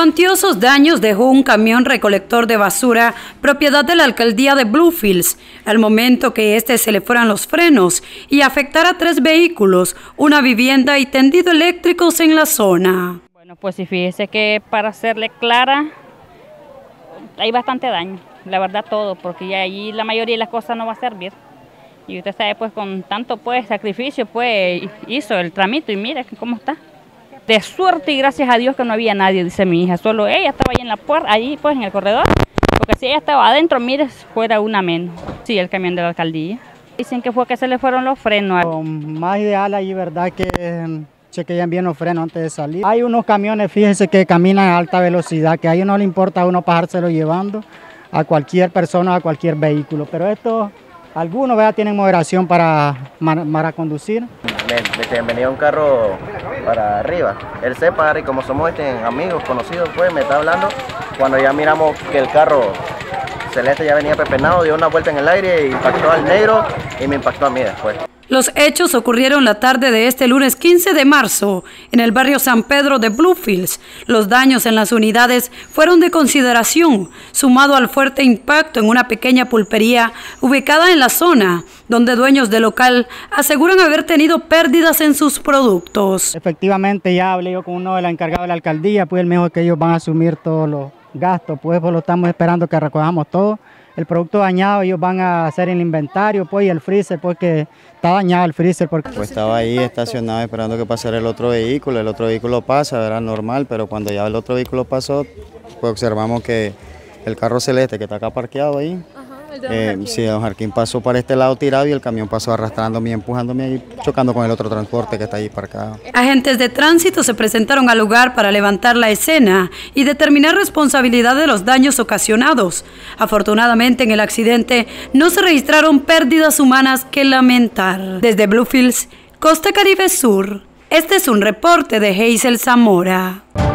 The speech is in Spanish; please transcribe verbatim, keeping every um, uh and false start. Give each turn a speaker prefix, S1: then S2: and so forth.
S1: Cuantiosos daños dejó un camión recolector de basura propiedad de la alcaldía de Bluefields al momento que este se le fueran los frenos y afectara tres vehículos, una vivienda y tendido eléctricos en la zona.
S2: Bueno, pues sí, fíjese que para serle clara, hay bastante daño, la verdad todo, porque ya allí la mayoría de las cosas no va a servir. Y usted sabe, pues con tanto pues sacrificio, pues hizo el tramito y mire cómo está. De suerte y gracias a Dios que no había nadie, dice mi hija, solo ella estaba ahí en la puerta, allí pues en el corredor, porque si ella estaba adentro, mire, fuera una menos. Sí, el camión de la alcaldía. Dicen que fue que se le fueron los frenos.
S3: Lo más ideal ahí, verdad, que chequeen bien los frenos antes de salir. Hay unos camiones, fíjense, que caminan a alta velocidad, que a ellos no les importa a uno pasárselo llevando a cualquier persona, a cualquier vehículo, pero estos, algunos, ¿verdad?, tienen moderación para, para conducir.
S4: De que venía un carro para arriba, él se para y como somos este, amigos, conocidos, pues me está hablando, cuando ya miramos que el carro celeste ya venía pepenado, dio una vuelta en el aire, impactó al negro y me impactó a mí después.
S1: Los hechos ocurrieron la tarde de este lunes quince de marzo en el barrio San Pedro de Bluefields. Los daños en las unidades fueron de consideración, sumado al fuerte impacto en una pequeña pulpería ubicada en la zona, donde dueños del local aseguran haber tenido pérdidas en sus productos.
S3: Efectivamente, ya hablé yo con uno de los encargados de la alcaldía, pues él me dijo que ellos van a asumir todos los gastos, pues, pues lo estamos esperando que recojamos todo. El producto dañado ellos van a hacer el inventario, pues, y el freezer, porque está dañado el freezer. Porque...
S5: Pues estaba ahí estacionado esperando que pasara el otro vehículo, el otro vehículo pasa, era normal, pero cuando ya el otro vehículo pasó, pues observamos que el carro celeste que está acá parqueado ahí, eh, sí, don Jarquín pasó para este lado tirado y el camión pasó arrastrándome y empujándome y chocando con el otro transporte que está ahí parcado.
S1: Agentes de tránsito se presentaron al lugar para levantar la escena y determinar responsabilidad de los daños ocasionados. Afortunadamente en el accidente no se registraron pérdidas humanas que lamentar. Desde Bluefields, Costa Caribe Sur, este es un reporte de Hazel Zamora.